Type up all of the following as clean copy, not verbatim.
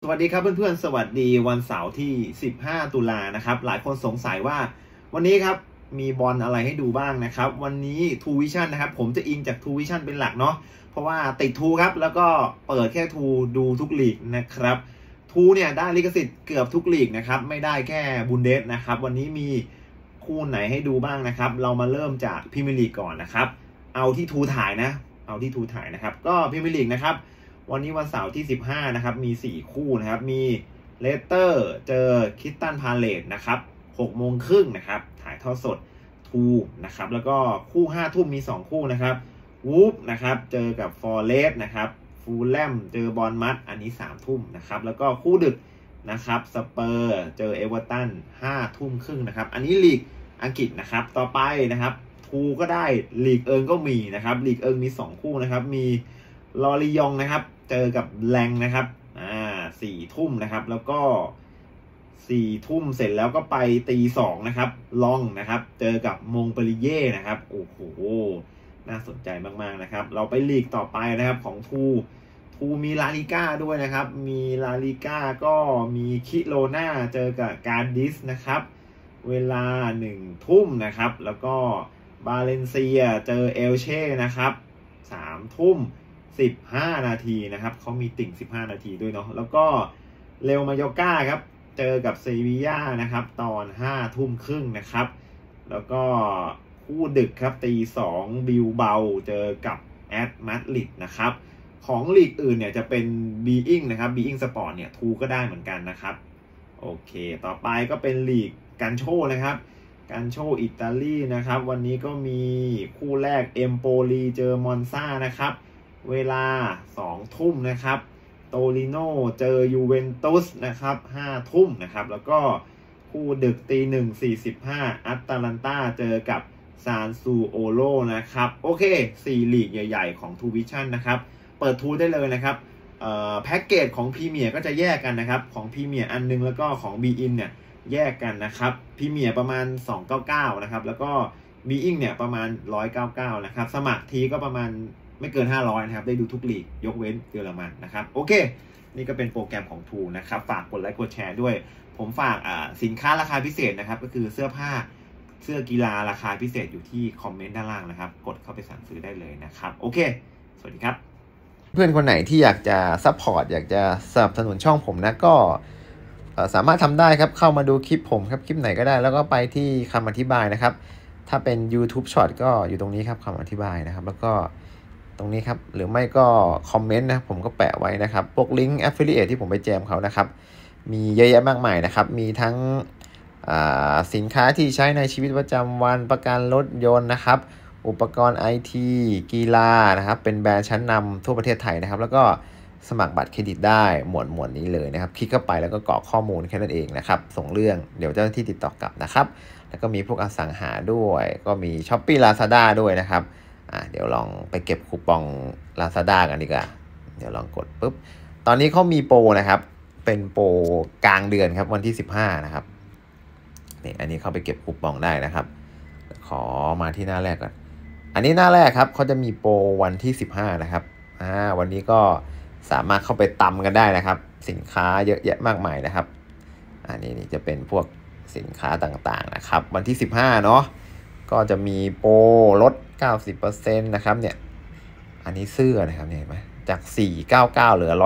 วัสดีครับเพื่อนๆสวัสดีวันเสาร์ที่15ตุลานะครับหลายคนสงสัยว่าวันนี้ครับมีบอลอะไรให้ดูบ้างนะครับวันนี้ True Vision นะครับผมจะอิงจาก True Vision เป็นหลักเนาะเพราะว่าติด True ครับแล้วก็เปิดแค่ True ดูทุกลีกนะครับ True เนี่ยได้ลิขสิทธิ์เกือบทุกลีกนะครับไม่ได้แค่บุนเดสนะครับวันนี้มีคู่ไหนให้ดูบ้างนะครับเรามาเริ่มจากพรีเมียร์ลีกก่อนนะครับเอาที่ True ถ่ายนะครับก็พรีเมียร์ลีกนะครับวันนี้วันเสาร์ที่15นะครับมี4คู่นะครับมีเลสเตอร์เจอคริสตัลพาเลซนะครับ18:30นะครับถ่ายทอดสดทูนะครับแล้วก็คู่5ทุ่มมี2คู่นะครับวูฟนะครับเจอกับฟอร์เรสต์นะครับฟูลแลมเจอบอร์นมัธอันนี้3ทุ่มนะครับแล้วก็คู่ดึกนะครับสเปอร์เจอเอเวอร์ตัน5:30นะครับอันนี้ลีกอังกฤษนะครับต่อไปนะครับทูก็ได้ลีกเอิงก็มีนะครับลีกเอิงมี2คู่นะครับมีลอริยองนะครับเจอกับแรงนะครับ4 ทุ่มนะครับแล้วก็4 ทุ่มเสร็จแล้วก็ไปตี2นะครับลองนะครับเจอกับมงเปรีเย่นะครับโอ้โหน่าสนใจมากๆนะครับเราไปลีกต่อไปนะครับของทูมีลาลิก้าด้วยนะครับมีลาลิก้าก็มีคิโรนาเจอกับการดิสนะครับเวลา1 ทุ่มนะครับแล้วก็บาเลนเซียเจอเอลเช่นะครับ3 ทุ่ม15 นาทีนะครับเขามีติ่ง15 นาทีด้วยเนาะแล้วก็เรอัลมาโยร์ก้าครับเจอกับเซบีย่านะครับตอน5:30นะครับแล้วก็คู่ดึกครับตี2บิลเบาเจอกับแอตมาดริดนะครับของลีกอื่นเนี่ยจะเป็นบีอิงนะครับบีอิงสปอร์ตเนี่ยทูก็ได้เหมือนกันนะครับโอเคต่อไปก็เป็นลีกกันโชนะครับกันโชอิตาลีนะครับวันนี้ก็มีคู่แรกเอมโปลีเจอมอนซานะครับเวลา2 ทุ่มนะครับโตริโนเจอยูเวนตุสนะครับ5 ทุ่มนะครับแล้วก็คู่ดึกตี1:45อัตแลนตาเจอกับซานซูโอโลนะครับโอเค4ลีกใหญ่ๆของ True Vision นะครับเปิด True ได้เลยนะครับแพ็กเกจของพรีเมียร์ก็จะแยกกันนะครับของพรีเมียร์อันนึงแล้วก็ของ B-in เนี่ยแยกกันนะครับพรีเมียร์ประมาณ299นะครับแล้วก็ B-in เนี่ยประมาณ199นะครับสมัครทีก็ประมาณไม่เกิน500นะครับได้ดูทุกลีกยกเว้นเยอรมันนะครับโอเคนี่ก็เป็นโปรแกรมของ True นะครับฝากกดไลค์กดแชร์ด้วยผมฝากสินค้าราคาพิเศษนะครับก็คือเสื้อผ้าเสื้อกีฬาราคาพิเศษอยู่ที่คอมเมนต์ด้านล่างนะครับกดเข้าไปสั่งซื้อได้เลยนะครับโอเคสวัสดีครับเพื่อนคนไหนที่อยากจะซัพพอร์ตอยากจะสนับสนุนช่องผมนะก็สามารถทำได้ครับเข้ามาดูคลิปผมครับคลิปไหนก็ได้แล้วก็ไปที่คำอธิบายนะครับถ้าเป็น YouTube Short ก็อยู่ตรงนี้ครับคำอธิบายนะครับแล้วก็ตรงนี้ครับหรือไม่ก็คอมเมนต์นะผมก็แปะไว้นะครับพวกลิงก์ Affiliate ที่ผมไปแจมเขานะครับมีเยอะแยะมากมายนะครับมีทั้งสินค้าที่ใช้ในชีวิตประจำวันประกันรถยนต์นะครับอุปกรณ์ IT กีฬานะครับเป็นแบรนด์ชั้นนำทั่วประเทศไทยนะครับแล้วก็สมัครบัตรเครดิตได้หมวดนี้เลยนะครับคลิกเข้าไปแล้วก็กรอกข้อมูลแค่นั้นเองนะครับส่งเรื่องเดี๋ยวเจ้าหน้าที่ติดต่อกลับนะครับแล้วก็มีพวกอสังหาด้วยก็มี Shopee Lazada ด้วยนะครับเดี๋ยวลองไปเก็บคูปอง Lazada กันดีกว่าเดี๋ยวลองกดปุ๊บตอนนี้เขามีโปรนะครับเป็นโปรกลางเดือนครับวันที่15นะครับนี่อันนี้เข้าไปเก็บคูปองได้นะครับขอมาที่หน้าแรกก่อนอันนี้หน้าแรกครับเขาจะมีโปรวันที่15นะครับวันนี้ก็สามารถเข้าไปตำกันได้นะครับสินค้าเยอะแยะมากมายนะครับอันนี้จะเป็นพวกสินค้าต่างๆนะครับวันที่15เนาะก็จะมีโปรลด 90% นะครับเนี่ยอันนี้เสื้อนะครับเห็นไหมจาก499เหลือ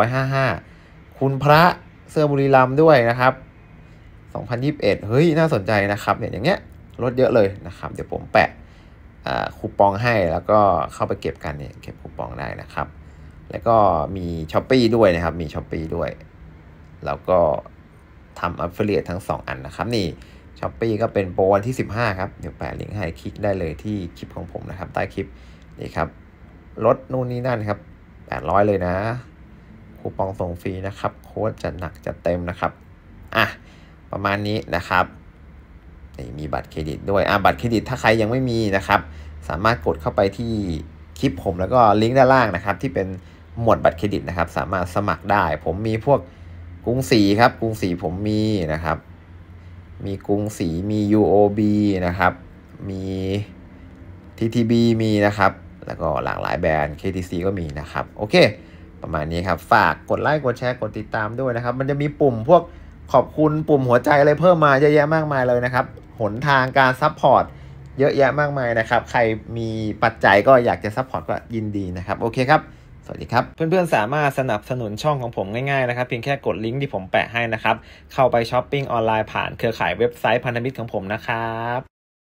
155คุณพระเสื้อบุรีรัมย์ด้วยนะครับ2021เฮ้ยน่าสนใจนะครับเนี่ยอย่างเงี้ยลดเยอะเลยนะครับเดี๋ยวผมแปะคูปองให้แล้วก็เข้าไปเก็บกันเนี่ยเก็บคูปองได้นะครับแล้วก็มี Shopee ด้วยนะครับมี Shopee ด้วยแล้วก็ทำ Affiliate ทั้ง2อันนะครับนี่ Shopee ก็เป็นโปรวันที่15ครับเดี๋ยวแปะลิงก์ให้คลิกได้เลยที่คลิปของผมนะครับใต้คลิปนี่ครับลดนู่นนี่นั่นครับ800เลยนะคูปองส่งฟรีนะครับโค้ดจะหนักจะเต็มนะครับประมาณนี้นะครับนี่มีบัตรเครดิตด้วยบัตรเครดิตถ้าใครยังไม่มีนะครับสามารถกดเข้าไปที่คลิปผมแล้วก็ลิงก์ด้านล่างนะครับที่เป็นหมวดบัตรเครดิตนะครับสามารถสมัครได้ผมมีพวกกรุงศรีครับกรุงศรีผมมีนะครับมีกรุงศรีมี UOB นะครับมี TTB มีนะครับแล้วก็หลากหลายแบรนด์ KTC ก็มีนะครับโอเคประมาณนี้ครับฝากกดไลค์กดแชร์กดติดตามด้วยนะครับมันจะมีปุ่มพวกขอบคุณปุ่มหัวใจอะไรเพิ่มมาเยอะแยะมากมายเลยนะครับหนทางการซัพพอร์ตเยอะแยะมากมายนะครับใครมีปัจจัยก็อยากจะซัพพอร์ตก็ยินดีนะครับโอเคครับสวัสดีครับเพื่อนๆสามารถสนับสนุนช่องของผมง่ายๆนะครับเพียงแค่กดลิงก์ที่ผมแปะให้นะครับเข้าไปช้อปปิ้งออนไลน์ผ่านเครือข่ายเว็บไซต์พันธมิตรของผมนะครับ